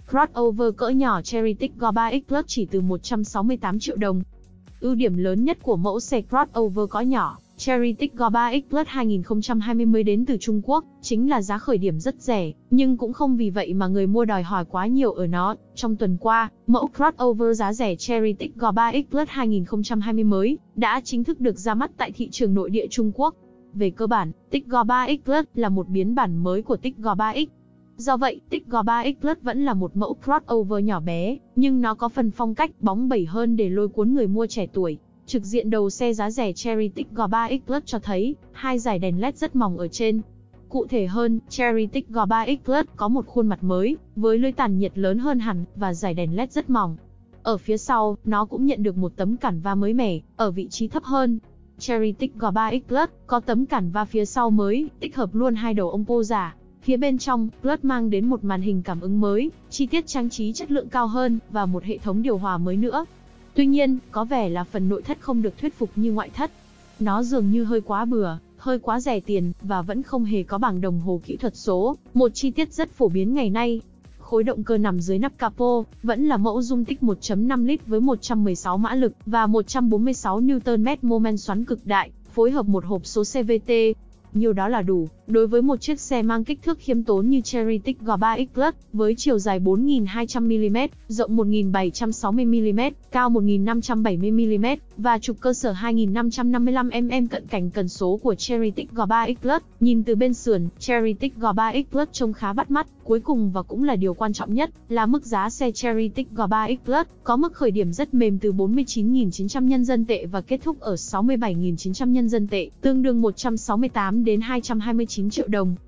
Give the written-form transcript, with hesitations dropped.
crossover cỡ nhỏ Chery Tiggo 3X Plus chỉ từ 168 triệu đồng. Ưu điểm lớn nhất của mẫu xe crossover cỡ nhỏ Chery Tiggo 3X Plus 2020 đến từ Trung Quốc, chính là giá khởi điểm rất rẻ, nhưng cũng không vì vậy mà người mua đòi hỏi quá nhiều ở nó. Trong tuần qua, mẫu crossover giá rẻ Chery Tiggo 3X Plus 2020 mới đã chính thức được ra mắt tại thị trường nội địa Trung Quốc. Về cơ bản, Tiggo 3X Plus là một biến bản mới của Tiggo 3X. Do vậy, Tiggo 3X Plus vẫn là một mẫu crossover nhỏ bé, nhưng nó có phần phong cách bóng bẩy hơn để lôi cuốn người mua trẻ tuổi. Trực diện đầu xe giá rẻ Chery Tiggo 3X Plus cho thấy hai dải đèn LED rất mỏng ở trên. Cụ thể hơn, Chery Tiggo 3X Plus có một khuôn mặt mới, với lưới tản nhiệt lớn hơn hẳn và dải đèn LED rất mỏng. Ở phía sau, nó cũng nhận được một tấm cản va mới mẻ, ở vị trí thấp hơn. Chery Tiggo 3X Plus có tấm cản va phía sau mới, tích hợp luôn hai đầu ông pô giả. Phía bên trong, Plus mang đến một màn hình cảm ứng mới, chi tiết trang trí chất lượng cao hơn và một hệ thống điều hòa mới nữa. Tuy nhiên, có vẻ là phần nội thất không được thuyết phục như ngoại thất. Nó dường như hơi quá bừa, hơi quá rẻ tiền và vẫn không hề có bảng đồng hồ kỹ thuật số, một chi tiết rất phổ biến ngày nay. Khối động cơ nằm dưới nắp capo vẫn là mẫu dung tích 1.5 lít với 116 mã lực và 146 Nm mô men xoắn cực đại, phối hợp một hộp số CVT. Nhiều đó là đủ đối với một chiếc xe mang kích thước khiêm tốn như Chery Tiggo 3X Plus, với chiều dài 4.200mm, rộng 1.760mm, cao 1.570mm và trục cơ sở 2.555mm. Cận cảnh cần số của Chery Tiggo 3X Plus, nhìn từ bên sườn, Chery Tiggo 3X Plus trông khá bắt mắt. Cuối cùng và cũng là điều quan trọng nhất, là mức giá xe Chery Tiggo 3X Plus có mức khởi điểm rất mềm từ 49.900 nhân dân tệ và kết thúc ở 67.900 nhân dân tệ, tương đương 168 đến 229 triệu đồng.